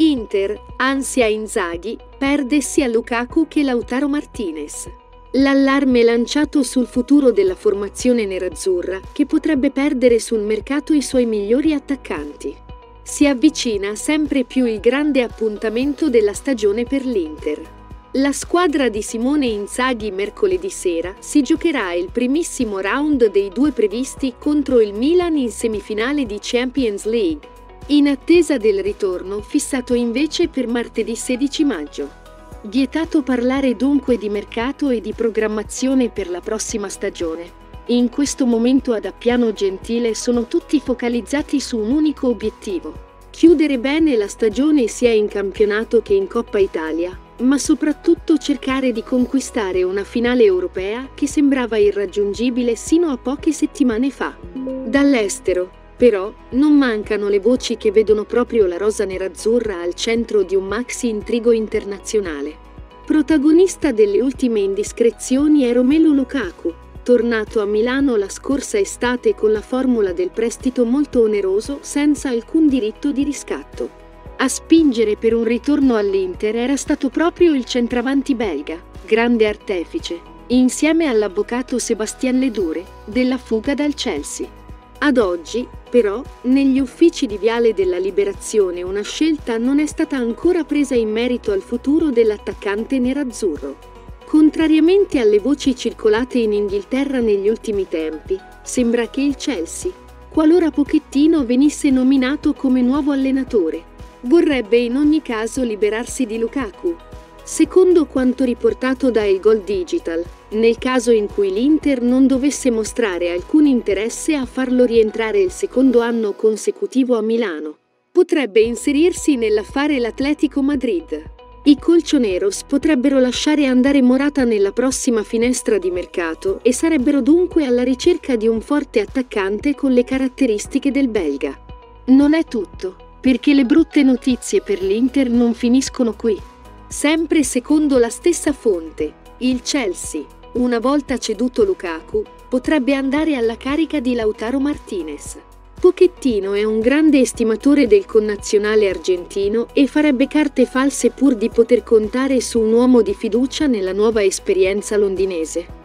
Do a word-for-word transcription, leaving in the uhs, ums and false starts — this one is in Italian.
Inter, ansia Inzaghi, perde sia Lukaku che Lautaro Martinez. L'allarme lanciato sul futuro della formazione nerazzurra, che potrebbe perdere sul mercato i suoi migliori attaccanti. Si avvicina sempre più il grande appuntamento della stagione per l'Inter. La squadra di Simone Inzaghi mercoledì sera si giocherà il primissimo round dei due previsti contro il Milan in semifinale di Champions League, in attesa del ritorno fissato invece per martedì sedici maggio. Vietato parlare dunque di mercato e di programmazione per la prossima stagione. In questo momento ad Appiano Gentile sono tutti focalizzati su un unico obiettivo: chiudere bene la stagione sia in campionato che in Coppa Italia, ma soprattutto cercare di conquistare una finale europea che sembrava irraggiungibile sino a poche settimane fa. Dall'estero, però, non mancano le voci che vedono proprio la rosa nerazzurra al centro di un maxi intrigo internazionale. Protagonista delle ultime indiscrezioni è Romelu Lukaku, tornato a Milano la scorsa estate con la formula del prestito molto oneroso senza alcun diritto di riscatto. A spingere per un ritorno all'Inter era stato proprio il centravanti belga, grande artefice, insieme all'avvocato Sébastien Ledure, della fuga dal Chelsea. Ad oggi, però, negli uffici di Viale della Liberazione una scelta non è stata ancora presa in merito al futuro dell'attaccante nerazzurro. Contrariamente alle voci circolate in Inghilterra negli ultimi tempi, sembra che il Chelsea, qualora Pochettino venisse nominato come nuovo allenatore, vorrebbe in ogni caso liberarsi di Lukaku. Secondo quanto riportato da El Gol Digital, nel caso in cui l'Inter non dovesse mostrare alcun interesse a farlo rientrare il secondo anno consecutivo a Milano, potrebbe inserirsi nell'affare l'Atletico Madrid. I colchoneros potrebbero lasciare andare Morata nella prossima finestra di mercato e sarebbero dunque alla ricerca di un forte attaccante con le caratteristiche del belga. Non è tutto, perché le brutte notizie per l'Inter non finiscono qui. Sempre secondo la stessa fonte, il Chelsea, una volta ceduto Lukaku, potrebbe andare alla carica di Lautaro Martinez. Pochettino è un grande estimatore del connazionale argentino e farebbe carte false pur di poter contare su un uomo di fiducia nella nuova esperienza londinese.